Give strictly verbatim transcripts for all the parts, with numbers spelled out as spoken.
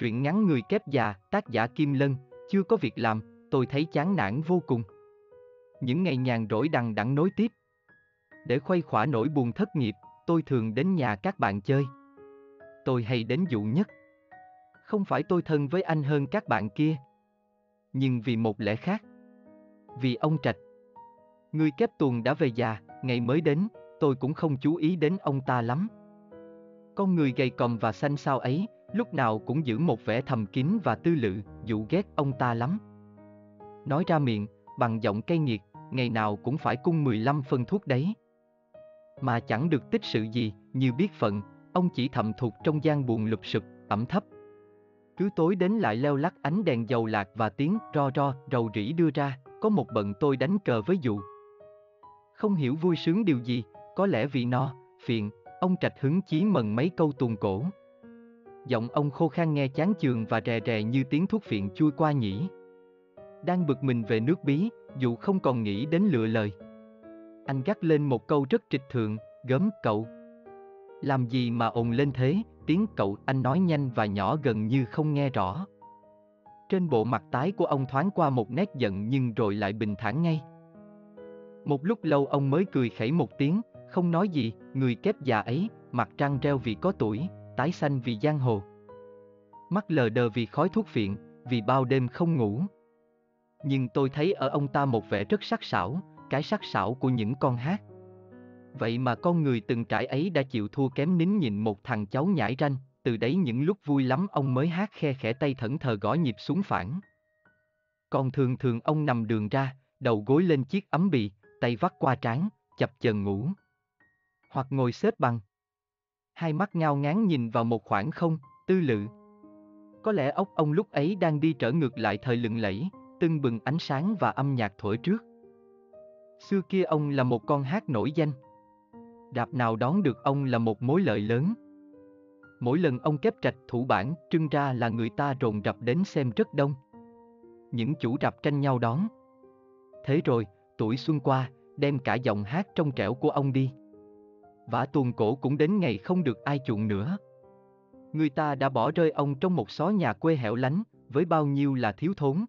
Truyện ngắn Người kép già, tác giả Kim Lân. Chưa có việc làm, tôi thấy chán nản vô cùng. Những ngày nhàn rỗi đằng đẵng nối tiếp. Để khuây khỏa nỗi buồn thất nghiệp, tôi thường đến nhà các bạn chơi. Tôi hay đến dụ nhất. Không phải tôi thân với anh hơn các bạn kia, nhưng vì một lẽ khác. Vì ông Trạch. Người kép tuồng đã về già, ngày mới đến, tôi cũng không chú ý đến ông ta lắm. Con người gầy còm và xanh xao ấy, lúc nào cũng giữ một vẻ thầm kín và tư lự, dụ ghét ông ta lắm. Nói ra miệng, bằng giọng cay nghiệt, ngày nào cũng phải cung mười lăm phân thuốc đấy. Mà chẳng được tích sự gì, như biết phận, ông chỉ thầm thụt trong gian buồn lụp sụp, ẩm thấp. Cứ tối đến lại leo lắc ánh đèn dầu lạc và tiếng ro ro, rầu rĩ đưa ra, có một bận tôi đánh cờ với dụ. Không hiểu vui sướng điều gì, có lẽ vì no, phiền, ông Trạch hứng chí mần mấy câu tuồng cổ. Giọng ông khô khan nghe chán chường và rè rè như tiếng thuốc phiện chui qua nhĩ. Đang bực mình về nước bí, Dụ không còn nghĩ đến lựa lời. Anh gắt lên một câu rất trịch thượng, gớm: "Cậu làm gì mà ồn lên thế?" Tiếng cậu anh nói nhanh và nhỏ gần như không nghe rõ. Trên bộ mặt tái của ông thoáng qua một nét giận nhưng rồi lại bình thản ngay. Một lúc lâu ông mới cười khẩy một tiếng, không nói gì. Người kép già ấy, mặt trăng reo vì có tuổi, tái xanh vì giang hồ. Mắt lờ đờ vì khói thuốc phiện, vì bao đêm không ngủ. Nhưng tôi thấy ở ông ta một vẻ rất sắc sảo, cái sắc sảo của những con hát. Vậy mà con người từng trải ấy đã chịu thua kém nín nhịn một thằng cháu nhãi ranh. Từ đấy những lúc vui lắm ông mới hát khe khẽ, tay thẫn thờ gõ nhịp xuống phẳng. Còn thường thường ông nằm đường ra, đầu gối lên chiếc ấm bì, tay vắt qua trán, chập chờn ngủ. Hoặc ngồi xếp bằng, hai mắt ngao ngán nhìn vào một khoảng không, tư lự. Có lẽ óc ông lúc ấy đang đi trở ngược lại thời lừng lẫy, tưng bừng ánh sáng và âm nhạc thổi trước. Xưa kia ông là một con hát nổi danh. Rạp nào đón được ông là một mối lợi lớn. Mỗi lần ông kép trạch thủ bản trưng ra là người ta rồn rập đến xem rất đông. Những chủ rạp tranh nhau đón. Thế rồi, tuổi xuân qua, đem cả giọng hát trong trẻo của ông đi. Vả tuồng cổ cũng đến ngày không được ai chuộng nữa. Người ta đã bỏ rơi ông trong một xó nhà quê hẻo lánh, với bao nhiêu là thiếu thốn,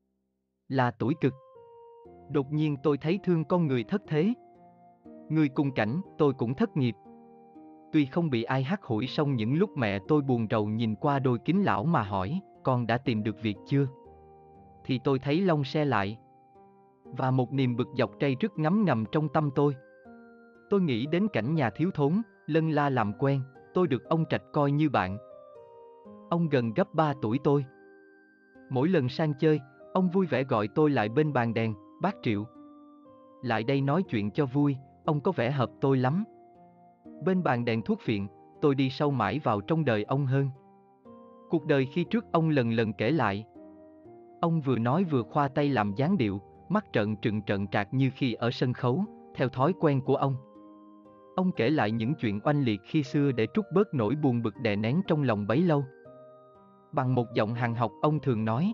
là tủi cực. Đột nhiên tôi thấy thương con người thất thế. Người cùng cảnh, tôi cũng thất nghiệp. Tuy không bị ai hắt hủi, song những lúc mẹ tôi buồn rầu nhìn qua đôi kính lão mà hỏi, con đã tìm được việc chưa? Thì tôi thấy lông xe lại. Và một niềm bực dọc trây rứt ngấm ngầm trong tâm tôi. Tôi nghĩ đến cảnh nhà thiếu thốn, lân la làm quen, tôi được ông Trạch coi như bạn. Ông gần gấp ba tuổi tôi. Mỗi lần sang chơi, ông vui vẻ gọi tôi lại bên bàn đèn: "Bác Triệu, lại đây nói chuyện cho vui." Ông có vẻ hợp tôi lắm. Bên bàn đèn thuốc phiện, tôi đi sâu mãi vào trong đời ông hơn. Cuộc đời khi trước ông lần lần kể lại. Ông vừa nói vừa khoa tay làm dáng điệu, mắt trợn trừng trợn trạc như khi ở sân khấu, theo thói quen của ông. Ông kể lại những chuyện oanh liệt khi xưa để trút bớt nỗi buồn bực đè nén trong lòng bấy lâu. Bằng một giọng hàn học ông thường nói: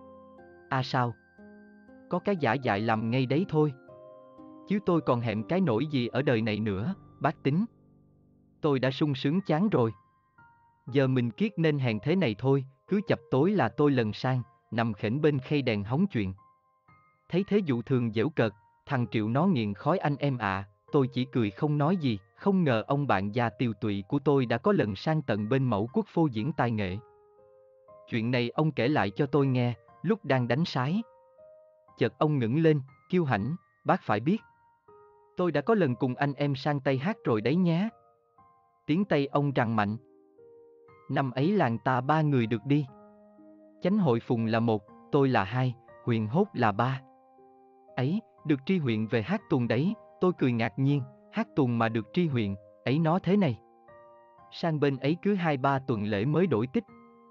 "À sao? Có cái giả dại làm ngay đấy thôi. Chứ tôi còn hẹn cái nỗi gì ở đời này nữa, bác tính. Tôi đã sung sướng chán rồi. Giờ mình kiết nên hèn thế này thôi, cứ chập tối là tôi lần sang, nằm khểnh bên khay đèn hóng chuyện." Thấy thế Dụ thường giễu cợt: "Thằng Triệu nó nghiện khói anh em ạ." À. Tôi chỉ cười không nói gì, không ngờ ông bạn già tiều tụy của tôi đã có lần sang tận bên Mẫu Quốc phô diễn tài nghệ. Chuyện này ông kể lại cho tôi nghe, lúc đang đánh sái. Chợt ông ngẩng lên, kiêu hãnh: "Bác phải biết, tôi đã có lần cùng anh em sang Tây hát rồi đấy nhé." Tiếng Tây ông rằn mạnh. Năm ấy làng ta ba người được đi. Chánh hội Phùng là một, tôi là hai, Huyền Hốt là ba. Ấy, được tri huyện về hát tuồng đấy. Tôi cười ngạc nhiên, hát tuồng mà được tri huyện, ấy nó thế này. Sang bên ấy cứ hai ba tuần lễ mới đổi tích.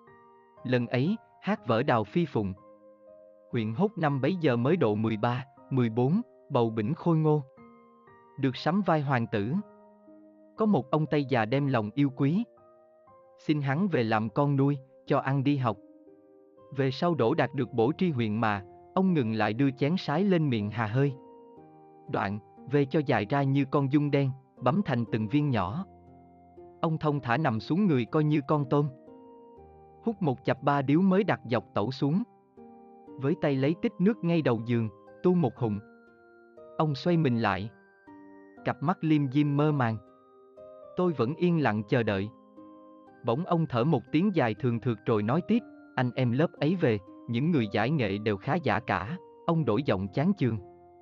Lần ấy, hát vở Đào Phi Phụng. Huyện Hốt năm bấy giờ mới độ mười ba, mười bốn, bầu bĩnh khôi ngô. Được sắm vai hoàng tử. Có một ông Tây già đem lòng yêu quý. Xin hắn về làm con nuôi, cho ăn đi học. Về sau đỗ đạt được bổ tri huyện mà, ông ngừng lại đưa chén sái lên miệng hà hơi. Đoạn, về cho dài ra như con giun đen, bấm thành từng viên nhỏ. Ông thông thả nằm xuống người coi như con tôm. hút một chặp ba điếu mới đặt dọc tẩu xuống. Với tay lấy tích nước ngay đầu giường, tu một hụng. Ông xoay mình lại. Cặp mắt liêm diêm mơ màng. Tôi vẫn yên lặng chờ đợi. Bỗng ông thở một tiếng dài thường thượt rồi nói tiếp, anh em lớp ấy về, những người giải nghệ đều khá giả cả. Ông đổi giọng chán chường.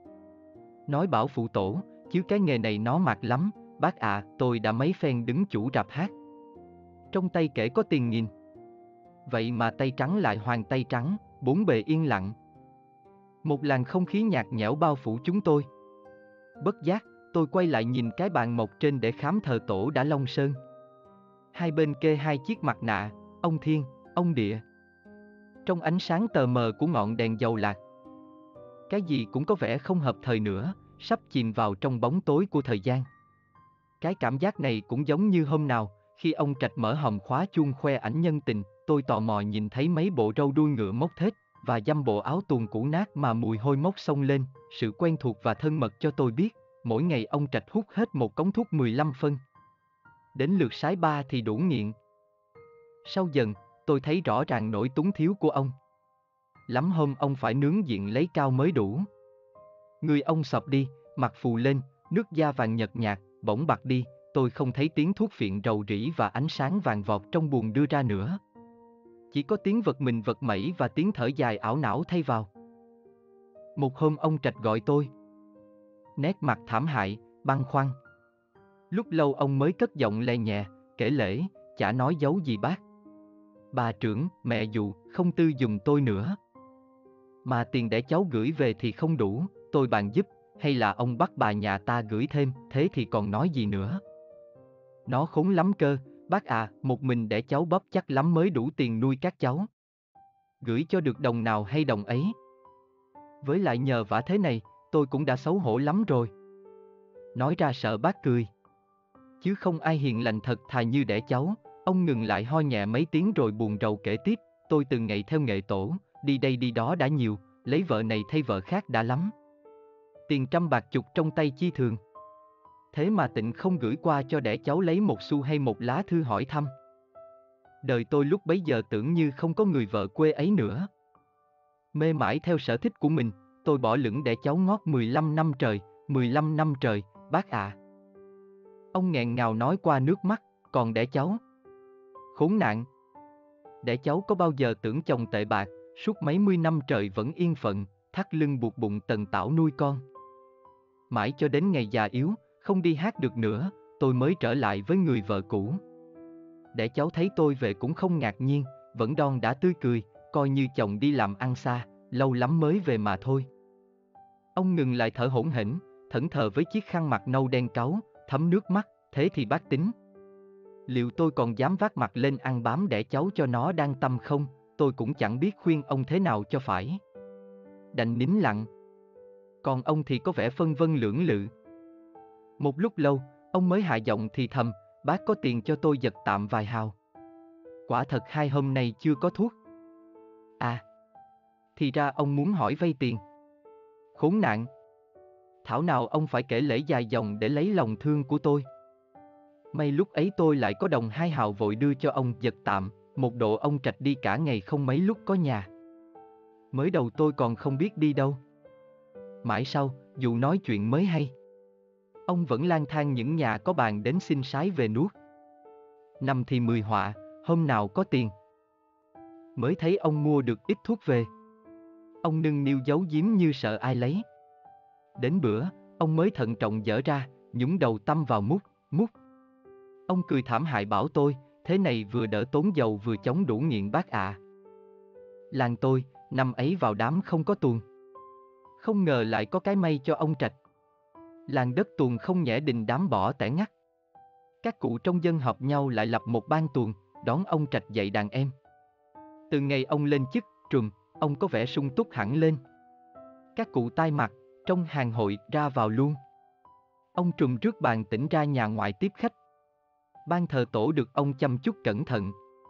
Nói bảo phụ tổ, chứ cái nghề này nó mạt lắm, bác ạ, tôi đã mấy phen đứng chủ rạp hát. Trong tay kể có tiền nghìn. Vậy mà tay trắng lại hoàn tay trắng, bốn bề yên lặng. Một làn không khí nhạt nhẽo bao phủ chúng tôi. Bất giác, tôi quay lại nhìn cái bàn mộc trên để khám thờ tổ đã long sơn. Hai bên kê hai chiếc mặt nạ, ông thiên, ông địa. Trong ánh sáng tờ mờ của ngọn đèn dầu lạc, cái gì cũng có vẻ không hợp thời nữa, sắp chìm vào trong bóng tối của thời gian. Cái cảm giác này cũng giống như hôm nào, khi ông Trạch mở hòm khóa chuông khoe ảnh nhân tình, tôi tò mò nhìn thấy mấy bộ râu đuôi ngựa mốc thết, và dăm bộ áo tuồng cũ nát mà mùi hôi mốc xông lên, sự quen thuộc và thân mật cho tôi biết, mỗi ngày ông Trạch hút hết một cống thuốc mười lăm phân. Đến lượt sái ba thì đủ nghiện. Sau dần, tôi thấy rõ ràng nỗi túng thiếu của ông. Lắm hôm ông phải nướng diện lấy cao mới đủ. Người ông sập đi, mặt phù lên, nước da vàng nhợt nhạt, bỗng bạc đi, tôi không thấy tiếng thuốc phiện rầu rĩ và ánh sáng vàng vọt trong buồng đưa ra nữa. Chỉ có tiếng vật mình vật mẩy và tiếng thở dài ảo não thay vào. Một hôm ông Trạch gọi tôi. Nét mặt thảm hại, băn khoăn. Lúc lâu ông mới cất giọng le nhẹ, kể lể, chả nói giấu gì bác. Bà trưởng, mẹ dụ, không tư giùm tôi nữa. Mà tiền để cháu gửi về thì không đủ, tôi bàn giúp, hay là ông bắt bà nhà ta gửi thêm, thế thì còn nói gì nữa. Nó khốn lắm cơ, bác à, một mình để cháu bóp chắc lắm mới đủ tiền nuôi các cháu. Gửi cho được đồng nào hay đồng ấy. Với lại nhờ vả thế này, tôi cũng đã xấu hổ lắm rồi. Nói ra sợ bác cười. Chứ không ai hiền lành thật thà như đẻ cháu. Ông ngừng lại ho nhẹ mấy tiếng rồi buồn rầu kể tiếp, tôi từng ngày theo nghệ tổ, đi đây đi đó đã nhiều, lấy vợ này thay vợ khác đã lắm. Tiền trăm bạc chục trong tay chi thường. Thế mà Tịnh không gửi qua cho đẻ cháu lấy một xu hay một lá thư hỏi thăm. Đời tôi lúc bấy giờ tưởng như không có người vợ quê ấy nữa. Mê mãi theo sở thích của mình, tôi bỏ lửng đẻ cháu ngót mười lăm năm trời, mười lăm năm trời, bác ạ. Ông nghẹn ngào nói qua nước mắt, còn đẻ cháu. Khốn nạn. Đẻ cháu có bao giờ tưởng chồng tệ bạc, suốt mấy mươi năm trời vẫn yên phận, thắt lưng buộc bụng tần tảo nuôi con. Mãi cho đến ngày già yếu, không đi hát được nữa, tôi mới trở lại với người vợ cũ. Đẻ cháu thấy tôi về cũng không ngạc nhiên, vẫn đon đã tươi cười, coi như chồng đi làm ăn xa, lâu lắm mới về mà thôi. Ông ngừng lại thở hổn hển, thẫn thờ với chiếc khăn mặt nâu đen cáu, thấm nước mắt, thế thì bác tính. Liệu tôi còn dám vác mặt lên ăn bám đẻ cháu cho nó đang tâm không, tôi cũng chẳng biết khuyên ông thế nào cho phải. Đành nín lặng. Còn ông thì có vẻ phân vân lưỡng lự. Một lúc lâu, ông mới hạ giọng thì thầm, bác có tiền cho tôi giật tạm vài hào. Quả thật hai hôm nay chưa có thuốc. À, thì ra ông muốn hỏi vay tiền. Khốn nạn. Thảo nào ông phải kể lể dài dòng để lấy lòng thương của tôi. May lúc ấy tôi lại có đồng hai hào vội đưa cho ông giật tạm, một độ ông Trạch đi cả ngày không mấy lúc có nhà. Mới đầu tôi còn không biết đi đâu. Mãi sau, dù nói chuyện mới hay. Ông vẫn lang thang những nhà có bàn đến xin sái về nuốt. Năm thì mười họa, hôm nào có tiền. Mới thấy ông mua được ít thuốc về. Ông nâng niu giấu giếm như sợ ai lấy. Đến bữa, ông mới thận trọng dở ra, nhúng đầu tăm vào mút, mút. Ông cười thảm hại bảo tôi, thế này vừa đỡ tốn dầu vừa chống đủ nghiện bác ạ. À. Làng tôi, năm ấy vào đám không có tuồng. Không ngờ lại có cái may cho ông Trạch. Làng đất tuồng không nhẽ đình đám bỏ tẻ ngắt. Các cụ trong dân họp nhau lại lập một ban tuồng, đón ông Trạch dạy đàn em. Từ ngày ông lên chức, trùm, ông có vẻ sung túc hẳn lên. Các cụ tai mặt, trong hàng hội ra vào luôn. Ông trùm rước bàn tỉnh ra nhà ngoại tiếp khách. Ban thờ tổ được ông chăm chút cẩn thận.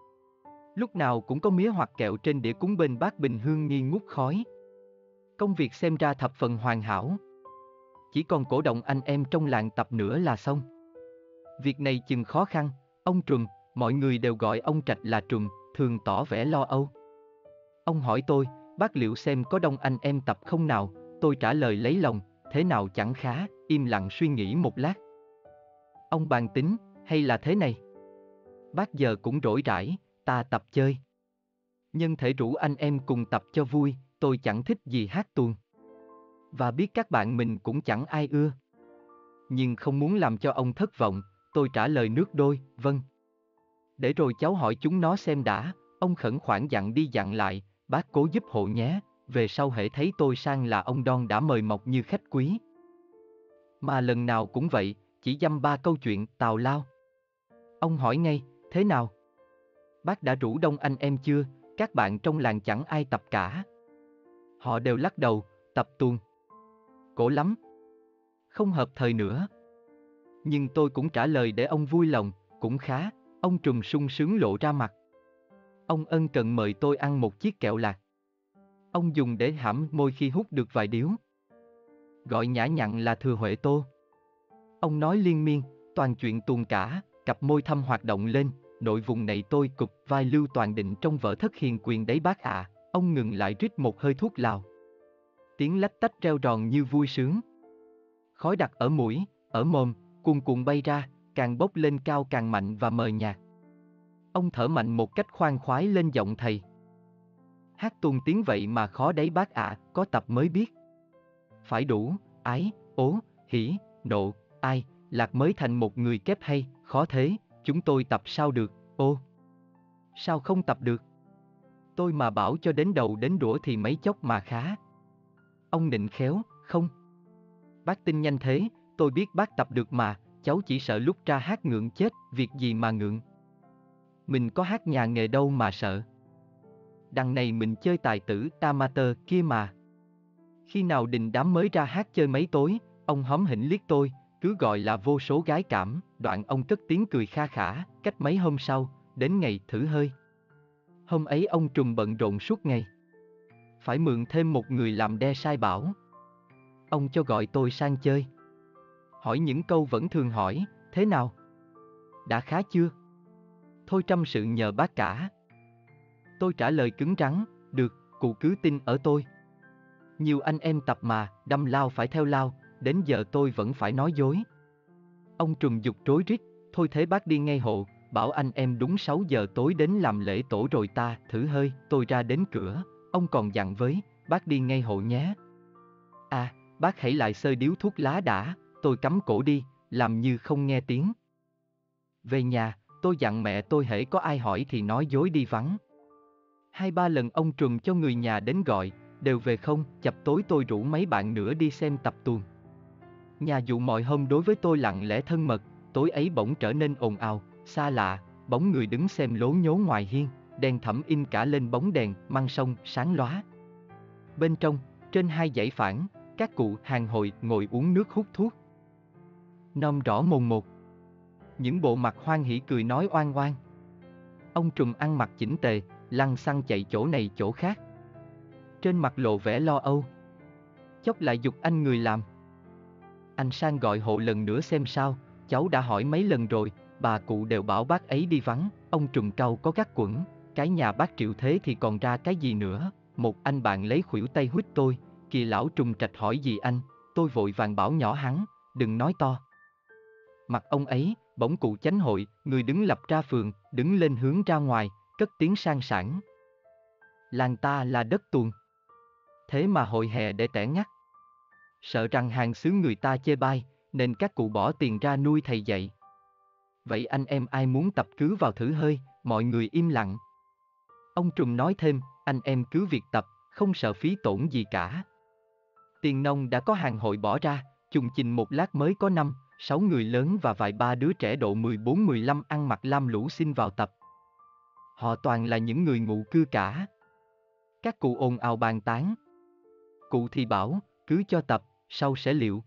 Lúc nào cũng có mía hoặc kẹo trên đĩa cúng bên bát bình hương nghi ngút khói. Công việc xem ra thập phần hoàn hảo. Chỉ còn cổ động anh em trong làng tập nữa là xong. Việc này chừng khó khăn, ông Trùm, mọi người đều gọi ông Trạch là Trùm, thường tỏ vẻ lo âu. Ông hỏi tôi, bác liệu xem có đông anh em tập không nào, tôi trả lời lấy lòng, thế nào chẳng khá, im lặng suy nghĩ một lát. Ông bàn tính, hay là thế này? Bác giờ cũng rỗi rãi, ta tập chơi. Nhân thể rủ anh em cùng tập cho vui, tôi chẳng thích gì hát tuồng. Và biết các bạn mình cũng chẳng ai ưa. Nhưng không muốn làm cho ông thất vọng, tôi trả lời nước đôi, vâng. Để rồi cháu hỏi chúng nó xem đã, ông khẩn khoản dặn đi dặn lại, bác cố giúp hộ nhé, về sau hễ thấy tôi sang là ông Đoan đã mời mọc như khách quý. Mà lần nào cũng vậy, chỉ dăm ba câu chuyện tào lao. Ông hỏi ngay, thế nào? Bác đã rủ đông anh em chưa, các bạn trong làng chẳng ai tập cả. Họ đều lắc đầu, tập tuồng. Cổ lắm. Không hợp thời nữa. Nhưng tôi cũng trả lời để ông vui lòng, cũng khá, ông Trùm sung sướng lộ ra mặt. Ông ân cần mời tôi ăn một chiếc kẹo lạc. Ông dùng để hãm môi khi hút được vài điếu. Gọi nhã nhặn là thừa Huệ Tô. Ông nói liên miên, toàn chuyện tuồng cả, cặp môi thâm hoạt động lên, nội vùng này tôi cụp vai Lưu Toàn Định trong vở Thất Hiền Quyền đấy bác ạ. Ông ngừng lại rít một hơi thuốc lào. Tiếng lách tách reo ròn như vui sướng. Khói đặc ở mũi, ở mồm, cuồn cuộn bay ra, càng bốc lên cao càng mạnh và mờ nhạt. Ông thở mạnh một cách khoan khoái lên giọng thầy. Hát tuồng tiếng vậy mà khó đấy bác ạ, có tập mới biết. Phải đủ, ái, ố, hỉ, nộ, ai, lạc mới thành một người kép hay, khó thế, chúng tôi tập sao được, ô. Sao không tập được? Tôi mà bảo cho đến đầu đến đũa thì mấy chốc mà khá. Ông nịnh khéo, không. Bác tin nhanh thế, tôi biết bác tập được mà, cháu chỉ sợ lúc ra hát ngượng chết, việc gì mà ngượng. Mình có hát nhà nghề đâu mà sợ. Đằng này mình chơi tài tử amateur kia mà. Khi nào đình đám mới ra hát chơi mấy tối, ông hóm hỉnh liếc tôi, cứ gọi là vô số gái cảm, đoạn ông cất tiếng cười kha khả, cách mấy hôm sau, đến ngày thử hơi. Hôm ấy ông Trùm bận rộn suốt ngày. Phải mượn thêm một người làm đe sai bảo. Ông cho gọi tôi sang chơi. Hỏi những câu vẫn thường hỏi, thế nào? Đã khá chưa? Thôi trăm sự nhờ bác cả. Tôi trả lời cứng rắn, được, cụ cứ tin ở tôi. Nhiều anh em tập mà, đâm lao phải theo lao, đến giờ tôi vẫn phải nói dối. Ông Trùm giục rối rít, thôi thế bác đi ngay hộ, bảo anh em đúng sáu giờ tối đến làm lễ tổ rồi ta thử hơi. Tôi ra đến cửa, ông còn dặn với, bác đi ngay hộ nhé. À, bác hãy lại xơi điếu thuốc lá đã, tôi cắm cổ đi, làm như không nghe tiếng. Về nhà, tôi dặn mẹ tôi hễ có ai hỏi thì nói dối đi vắng. Hai ba lần ông Trùm cho người nhà đến gọi, đều về không, chập tối tôi rủ mấy bạn nữa đi xem tập tuồng. Nhà dụ mọi hôm đối với tôi lặng lẽ thân mật, tối ấy bỗng trở nên ồn ào, xa lạ, bóng người đứng xem lố nhố ngoài hiên, đèn thẫm in cả lên bóng đèn, măng sông, sáng lóa. Bên trong, trên hai dãy phản, các cụ hàng hội ngồi uống nước hút thuốc. Nom rõ mồn một. Những bộ mặt hoan hỉ cười nói oan oan. Ông Trùm ăn mặc chỉnh tề, lăng xăng chạy chỗ này chỗ khác. Trên mặt lộ vẻ lo âu. Chốc lại giục anh người làm. Anh sang gọi hộ lần nữa xem sao, cháu đã hỏi mấy lần rồi, bà cụ đều bảo bác ấy đi vắng. Ông Trùm cau có gắt quẩn, cái nhà bác Triệu thế thì còn ra cái gì nữa. Một anh bạn lấy khuỷu tay huýt tôi, kìa lão Trùm Trạch hỏi gì anh, tôi vội vàng bảo nhỏ hắn, đừng nói to. Mặt ông ấy, bỗng cụ chánh hội, người đứng lập ra phường, đứng lên hướng ra ngoài, cất tiếng sang sảng. Làng ta là đất tuồng. Thế mà hội hè để tẻ ngắt. Sợ rằng hàng xứ người ta chê bai, nên các cụ bỏ tiền ra nuôi thầy dạy. Vậy anh em ai muốn tập cứ vào thử hơi, mọi người im lặng. Ông Trùm nói thêm, anh em cứ việc tập, không sợ phí tổn gì cả. Tiền nông đã có hàng hội bỏ ra, chùng chình một lát mới có năm, sáu người lớn và vài ba đứa trẻ độ mười bốn mười lăm ăn mặc lam lũ xin vào tập. Họ toàn là những người ngụ cư cả. Các cụ ồn ào bàn tán. Cụ thì bảo, cứ cho tập, sau sẽ liệu.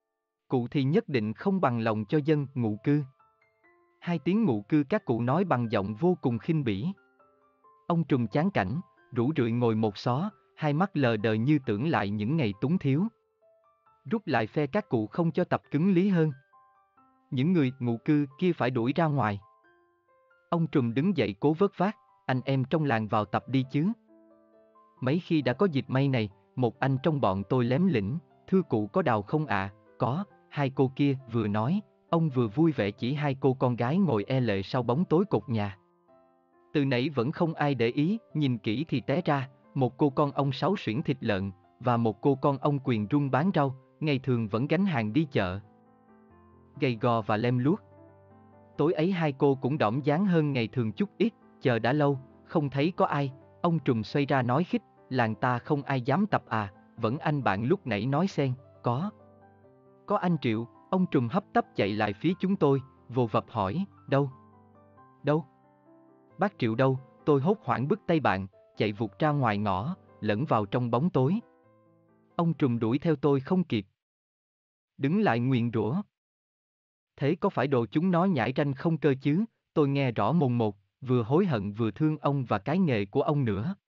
Cụ thì nhất định không bằng lòng cho dân ngụ cư. Hai tiếng ngụ cư các cụ nói bằng giọng vô cùng khinh bỉ. Ông Trùm chán cảnh, rủ rượi ngồi một xó, hai mắt lờ đờ như tưởng lại những ngày túng thiếu. Rút lại phe các cụ không cho tập cứng lý hơn. Những người ngụ cư kia phải đuổi ra ngoài. Ông Trùm đứng dậy cố vớt vát, anh em trong làng vào tập đi chứ. Mấy khi đã có dịp may này, một anh trong bọn tôi lém lĩnh, thưa cụ có đào không ạ? Có, hai cô kia, vừa nói, ông vừa vui vẻ chỉ hai cô con gái ngồi e lệ sau bóng tối cột nhà. Từ nãy vẫn không ai để ý, nhìn kỹ thì té ra, một cô con ông Sáu xuyển thịt lợn, và một cô con ông Quyền run bán rau, ngày thường vẫn gánh hàng đi chợ. Gầy gò và lem luốc. Tối ấy hai cô cũng đỏm dáng hơn ngày thường chút ít, chờ đã lâu, không thấy có ai, ông Trùm xoay ra nói khích, làng ta không ai dám tập à, vẫn anh bạn lúc nãy nói xen, có. Có anh Triệu, ông Trùm hấp tấp chạy lại phía chúng tôi, vồ vập hỏi, đâu? Đâu? Bác Triệu đâu? Tôi hốt hoảng bứt tay bạn, chạy vụt ra ngoài ngõ, lẫn vào trong bóng tối. Ông Trùm đuổi theo tôi không kịp. Đứng lại nguyền rủa. Thế có phải đồ chúng nó nhãi ranh không cơ chứ? Tôi nghe rõ mồn một, vừa hối hận vừa thương ông và cái nghề của ông nữa.